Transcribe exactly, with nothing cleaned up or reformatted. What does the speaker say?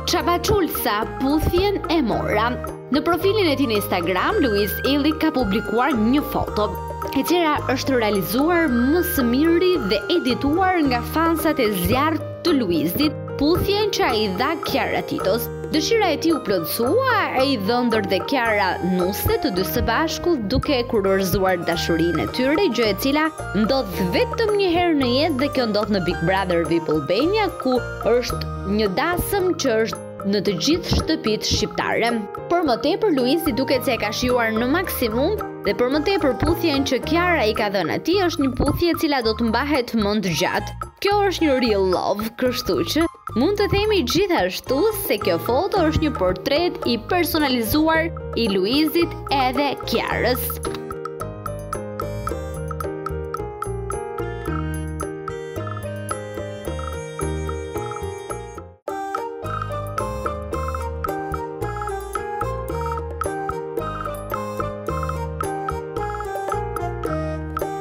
Çabaçulsa puthjen e mora. Në profilin e tij në Instagram, Luiz Ejlli ka publikuar një foto, e cila është realizuar më së miri dhe edituar nga fansat e zjarrt të Luizit, puthjen që ai dha Kiara Titos. Dëshira e tij u plotësua, ai dhëndër dhe Kiara nuse të dy së bashku duke kurorzuar dashurinë e tyre, gjë e cila ndodh vetëm një herë në jetë dhe kjo ndodh në Big Brother V I P Albania, ku është një dasëm që është në të gjithë shtëpitë shqiptare. Për më tepër, Luizi duket se e ka shijuar në maksimum dhe për më tepër puthjen që Kiara i ka dhënë atij është një puthje e cila do të mbahet më të gjatë. Kjo është një real love, kështu që mund të themi gjithashtu se kjo foto është një portret i personalizuar i Luizit edhe Kiarës.